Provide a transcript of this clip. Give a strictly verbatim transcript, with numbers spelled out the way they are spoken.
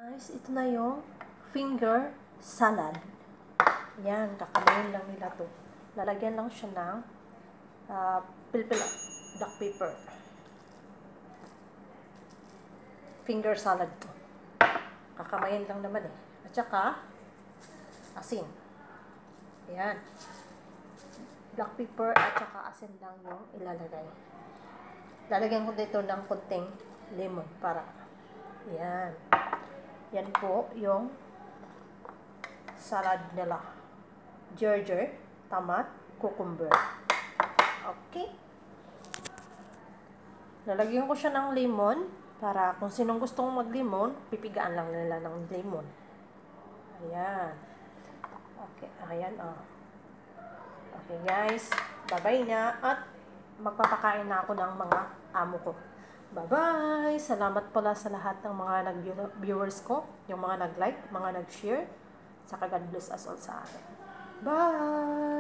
Guys, ito na yung finger salad. Yan, kakamayin lang nila to. Lalagyan lang siya ng uh, pilpil, black pepper. Finger salad to. Kakamayin lang naman eh. At saka, asin. Yan. Black pepper at saka asin lang yung ilalagay. Lalagyan ko dito ng konting lemon para. Yan. Yan po yung salad nila. Ginger, tomat, cucumber. Okay. Lalagyan ko siya ng lemon para kung sinong gustong mag-lemon, pipigaan lang nila ng lemon. Ayan. Okay, ayan oh. Okay guys, bye-bye na at magpapakain na ako ng mga amo ko. Bye-bye! Salamat pala sa lahat ng mga nag-viewers ko, yung mga nag-like, mga nag-share, saka God bless us all sa akin. Bye!